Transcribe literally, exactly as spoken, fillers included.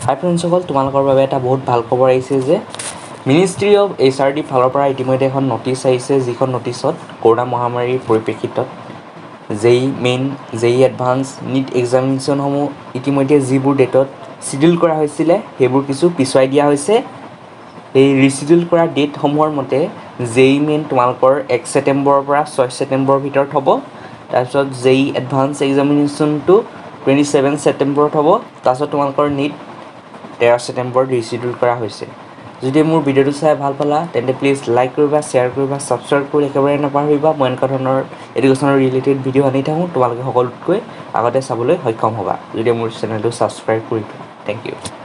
হাই ফ্ৰেণ্ডসকল, তোমালোকৰ বাবে এটা বহুত ভাল খবৰ আহিছে যে ministry of H R D ফালৰ পৰা ইতিমধ্যে এখন নটিচ আহিছে, যিখন নটিচত কৰোণা মহামাৰীৰ পৰিপ্ৰেক্ষিতত জেই মেইন, জেই এডভান্স, নিট এক্সামিনেশ্যনসমূহ ইতিমধ্যে যিবোৰ ডেটত চিডিউল কৰা হৈছিলে সেইবোৰ কিছু পিছুৱাই দিয়া হৈছে। এই ৰিচিডিউল কৰা ডেটসমূহৰ মতে জেই মেইন তোমালোকৰ এক ছেপ্টেম্বৰৰ পৰা ছয় ছেপ্টেম্বৰৰ ভিতৰত হ'ব। তাৰপিছত জেই এডভান্স এক্সামিনেশ্যনটো টুৱেণ্টি ছেভেন ছেপ্টেম্বৰত হ'ব। তাৰপিছত তোমালোকৰ নিট তেৰ ছেপ্টেম্বৰত ৰিচিডিউল কৰা হৈছে। যদি মোৰ ভিডিঅ'টো চাই ভাল পালা তেন্তে প্লিজ লাইক কৰিবা, শ্বেয়াৰ কৰিবা, ছাবস্ক্ৰাইব কৰি একেবাৰে নাপাহৰিবা। মই এনেকুৱা ধৰণৰ এডুকেশ্যনৰ ৰিলেটেড ভিডিঅ' আনি থাকোঁ, তোমালোকে সকলোতকৈ আগতে চাবলৈ সক্ষম হ'বা যদি মোৰ চেনেলটো ছাবস্ক্ৰাইব কৰি থোৱা। Thank U.